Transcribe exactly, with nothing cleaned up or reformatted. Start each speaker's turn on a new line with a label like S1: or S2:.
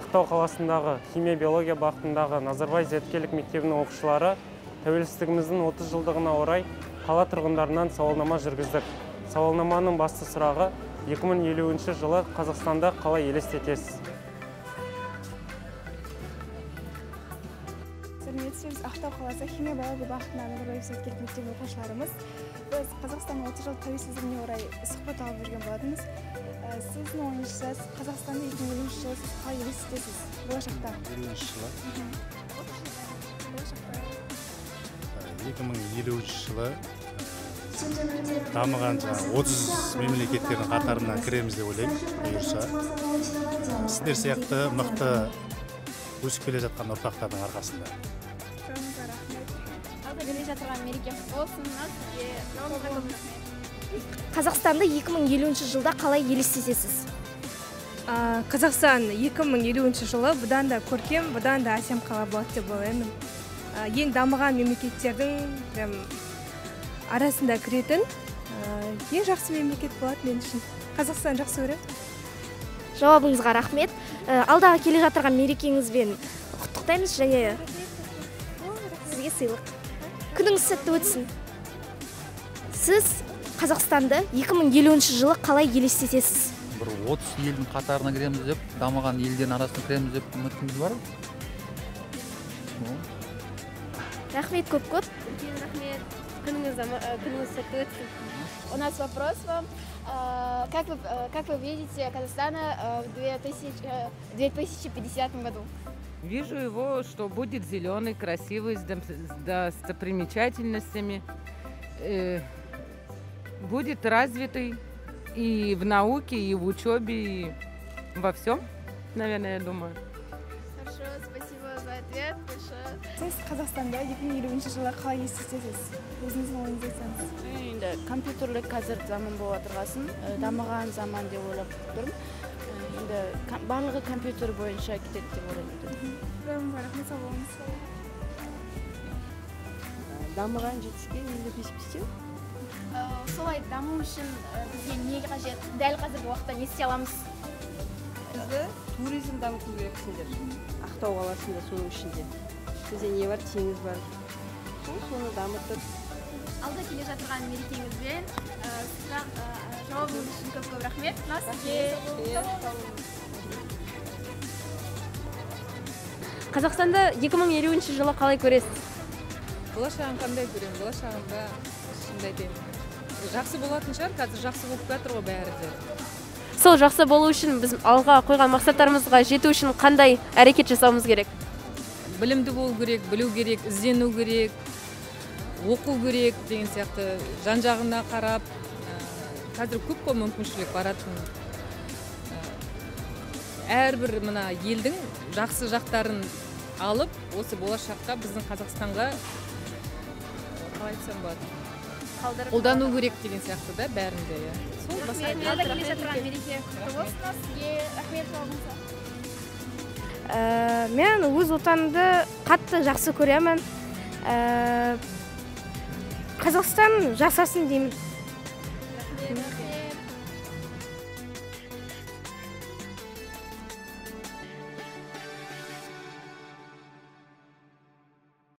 S1: Ақтау қаласындағы химия биология бағытындағы Назарбай зияткерлік мектебінің оқушылары тәуелсіздігіміздің отыз жылдығына орай қала тұрғындарынан сауалнама жүргіздік. Сауалнаманың басты сұрағы: екі мың елуінші жылы Қазақстанда қалай елестетесіз?
S2: Сәлеметсіз, Ақтау қаласы химия биология бағытындағы Назарбай зияткерлік мектебінің оқушыларымыз. Біз Қазақстанның отыз жыл тәуелсіздігіне орай сұхбат алып жүрген болатынбыз. Сіздің ойыңызша Қазақстанды екі мың елуінші жылы сіз қалай елестетесіз болашақта?
S3: елуінші жылы. екі мың елуінші жылы дамыған отыз мемлекеттердің қатарына кіреміз деп ойлаймын, бұйырса. Сіздер сияқты мықты өсіп келе жатқан ұрпақтардың арқасында.
S4: Қазақстанды екі мың елуінші жылда қалай елестетесіз?
S5: Қазақстан екі мың елуінші жылы бұдан да көркем, бұдан да әсем қала болады деп ойлаймын. Ең дамыған мемлекеттердің арасында кіретін ең жақсы мемлекет болады мен үшін. Қазақстан жақсы көреді.
S4: Жауабыңызға рахмет. Алдағы келе жатырған мерекеңізбен құттықтаймыз және сізге сыйлық. Күніңіз сәтті өтсін. Сіз Қазақстанды екі мың елуінші жылы қалай елестетесіз?
S6: Бір отыз елдің қатарына кіреміз деп, дамыған елдердің арасына кіреміз деп үмітіміз бар.
S4: Рахмет көп-көп.
S7: Рахмет. Күніңіз сәтті өтсін. У нас вопрос вам. Как вы, как вы видите Казахстана в две тысячи пятидесятом году?
S8: Вижу его, что будет зеленый, красивый, с достопримечательностями, э, будет развитый и в науке, и в учебе, и во всем, наверное, я думаю.
S7: Хорошо, спасибо за ответ. Большое.
S2: Сіз Қазақстанда екі мың елуінші жылы қалай елестетесіз? Өзіңіздің ойыңызды айтсаңыз.
S9: Енді компьютерлік қазір заман болып отырғасын, дамыған заман деп ойлап тұрмын. Енді барлығы компьютер бойынша кетеді деп ойлаймын.
S2: Рахмет, сау болыңыз.
S9: Дамыған жетістікке енді бес-бестеу.
S7: Солай даму үшін бізге не қажет? Дәл қазіргі уақытта не істей аламыз?
S10: Бізді туризм дамыту керексіңдер. Ақтау қаласында соның ішінде. Бізде не бар? Теңіз бар. Соны дамытып.
S7: Алда келе жатырған мерекеңізбен жауабыңыз үшін көп-көп рахмет.
S4: Қазақстанды екі мың елуінші жылы қалай көресіз?
S5: Болашағын қандай көремін? Болашағында шынымды айтайын. Жақсы болатын шығар, қазір жақсы болып жатыр ғой бәрі де.
S4: Сол жақсы болу үшін біз алға қойған мақсаттарымызға жету үшін қандай әрекет жасауымыз керек?
S5: Білімді болу керек, білу керек, іздену керек, оқу керек деген сияқты жан-жағына қарап, қазір көп қой мүмкіншілік баратын. Әрбір мына елдің жақсы жақтарын алып, осы болашаққа біздің Қазақстанға қалай айтсам болады? Қолдану керек деген сияқты да бәрінде.
S7: Алда келе жатырған мереке құтты болсын, сізге рахмет жауабыңызға.
S4: Мен өз отанымды қатты жақсы көремін. Қазақстан жасасын деймін.